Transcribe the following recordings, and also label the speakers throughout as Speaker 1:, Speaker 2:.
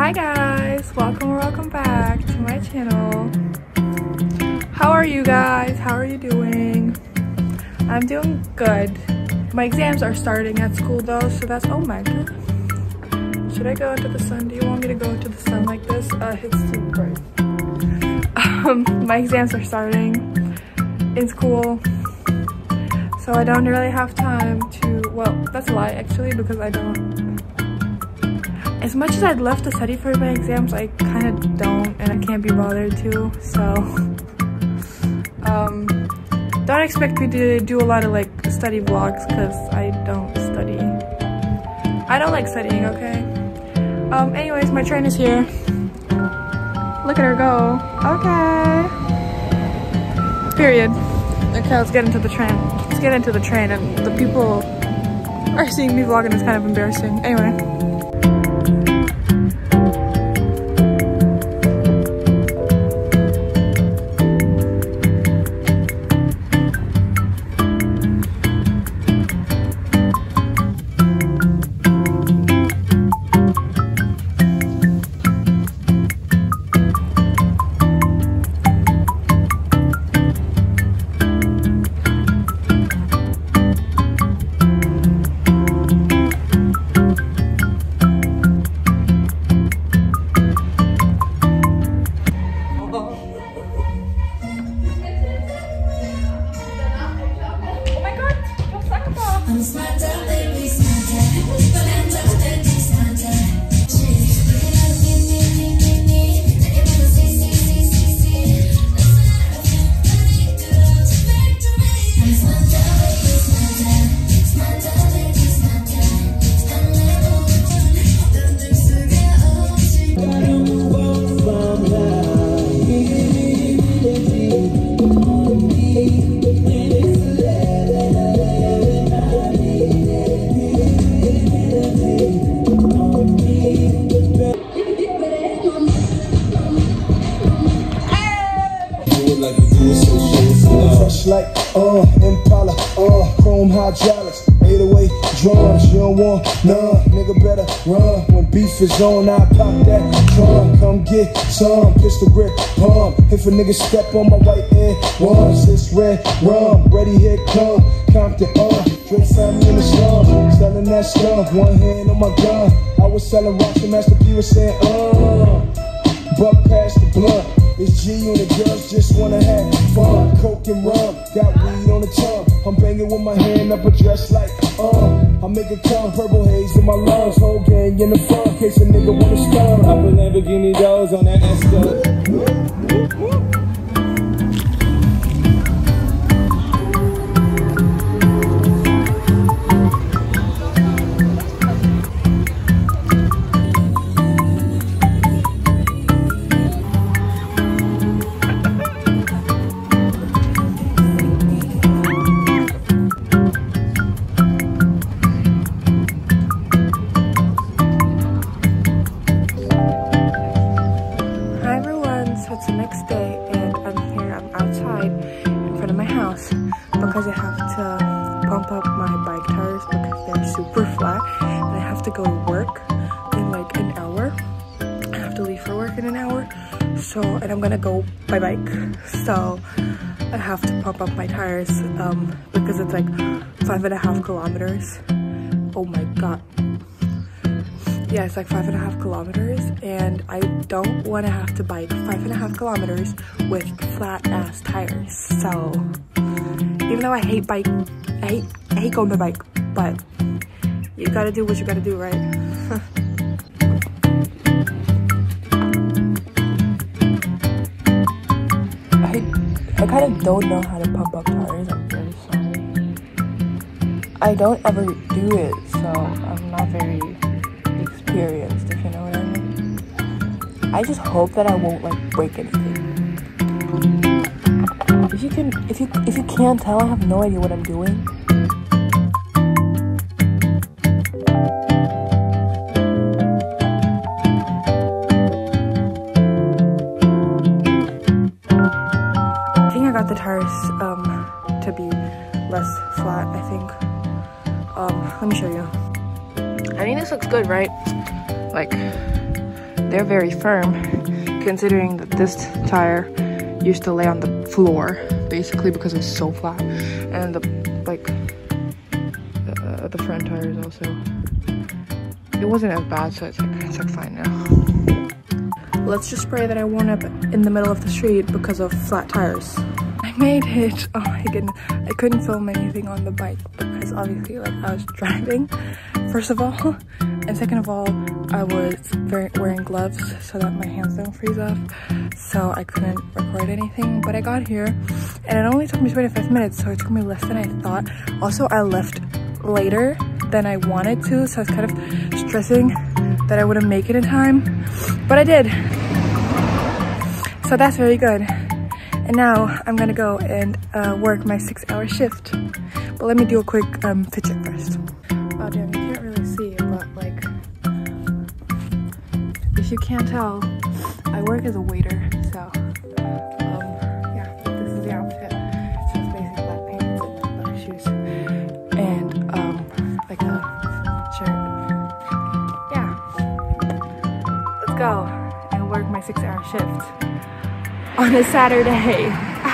Speaker 1: Hi guys, welcome back to my channel. How are you guys? How are you doing? I'm doing good. My exams are starting at school though, so that's, oh my god. Should I go into the sun? Do you want me to go into the sun like this? It's too bright. My exams are starting in school, so I don't really have time to, well, that's a lie actually, because I don't. As much as I'd love to study for my exams, I kind of don't, and I can't be bothered to, so don't expect me to do a lot of like study vlogs because I don't study. I don't like studying, okay? Anyways, my train is here. Look at her go. Okay. Period. Okay, let's get into the train. Let's get into the train, and the people are seeing me vlogging. It's kind of embarrassing. Anyway.
Speaker 2: Like Impala, chrome hydraulics, 808 drums. You don't want none, nigga better run. When beef is on, I pop that drum. Come get some pistol grip pump. If a nigga step on my white air once, it's red rum. Ready, here come Compton, drink something in the slum, selling that skunk. One hand on my gun. I was selling rocks and Master P was saying, buck past the blunt. It's G and the girls just wanna have fun. Coke and rum, got weed on the tongue. I'm banging with my hand up a dress like, I make it come, purple haze in my lungs. Whole gang in the front, case a nigga wanna stun. I put Lamborghini doors on that Esco.
Speaker 1: Because I have to pump up my bike tires because they're super flat, and I have to go to work in like an hour. I have to leave for work in an hour, so, and I'm gonna go by bike, so I have to pump up my tires because it's like 5.5 kilometers. Oh my god. Yeah, it's like 5.5 kilometers, and I don't want to have to bike 5.5 kilometers with flat ass tires. So even though I hate going by bike, but you gotta do what you gotta do, right? I kind of don't know how to pump up tires. I'm very sorry. I don't ever do it, so I'm not very experienced, if you know what I mean. I just hope that I won't like break anything. If you can't tell, I have no idea what I'm doing. I think I got the tires to be less flat, I think. Let me show you. I think this looks good, right? Like, they're very firm, considering that this tire used to lay on the floor basically because it's so flat, and the front tires also, it wasn't as bad, so it's like fine now. Let's just pray that I won't end up in the middle of the street because of flat tires. I made it. Oh my goodness, I couldn't film anything on the bike because obviously like I was driving, first of all, and second of all I was wearing gloves so that my hands don't freeze off, so I couldn't record anything. But I got here and it only took me 25 minutes, so it took me less than I thought. Also, I left later than I wanted to, so I was kind of stressing that I wouldn't make it in time, but I did, so that's very good. And now I'm gonna go and work my 6-hour shift, but let me do a quick fit check first. Oh damn, you can't really see it, but like, if you can't tell, I work as a waiter, so yeah, this is the outfit. So it's basically black pants and black shoes and like a shirt. Yeah, let's go and work my 6-hour shift on a Saturday.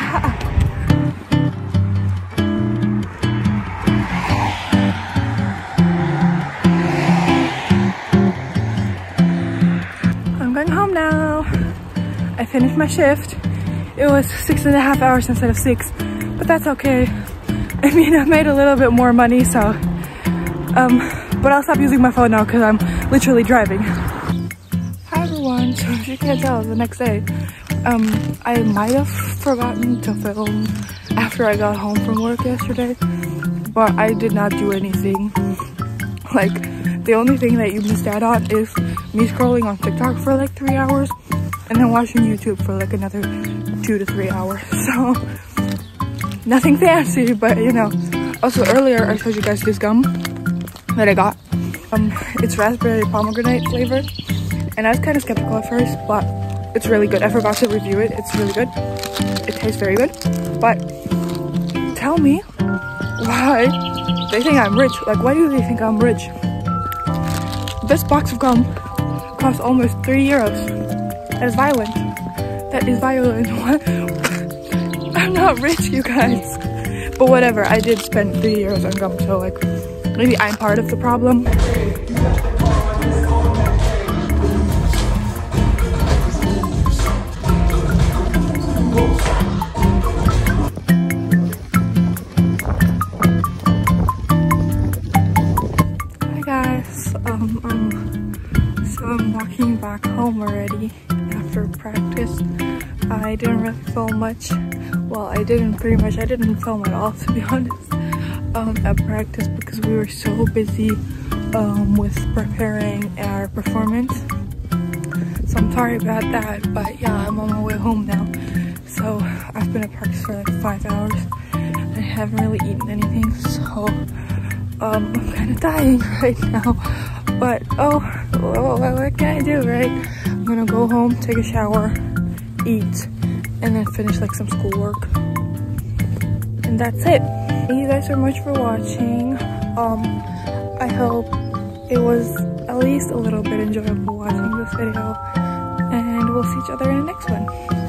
Speaker 1: I'm going home now. I finished my shift. It was 6.5 hours instead of 6, but that's okay. I mean, I made a little bit more money, so but I'll stop using my phone now because I'm literally driving. Hi everyone, so as you can tell, the next day I might have forgotten to film after I got home from work yesterday, but I did not do anything. Like, the only thing that you missed out on is me scrolling on TikTok for like 3 hours and then watching YouTube for like another 2 to 3 hours. So nothing fancy, but you know. Also earlier I showed you guys this gum that I got. It's raspberry pomegranate flavored, and I was kind of skeptical at first, but it's really good. I forgot to review it. It's really good. It tastes very good. But tell me why they think I'm rich. Like, why do they think I'm rich? This box of gum cost almost 3 euros. That is violent. That is violent. I'm not rich, you guys. But whatever, I did spend 3 euros on gum, so like, maybe I'm part of the problem. So I'm walking back home already after practice. I didn't really film much. Well, I didn't film at all, to be honest, at practice, because we were so busy with preparing our performance. So I'm sorry about that, but yeah, I'm on my way home now. So I've been at practice for like 5 hours and I haven't really eaten anything, so I'm kind of dying right now. But oh, what can I do, right? I'm gonna go home, take a shower, eat, and then finish like some schoolwork. And that's it. Thank you guys so much for watching. I hope it was at least a little bit enjoyable watching this video, and we'll see each other in the next one.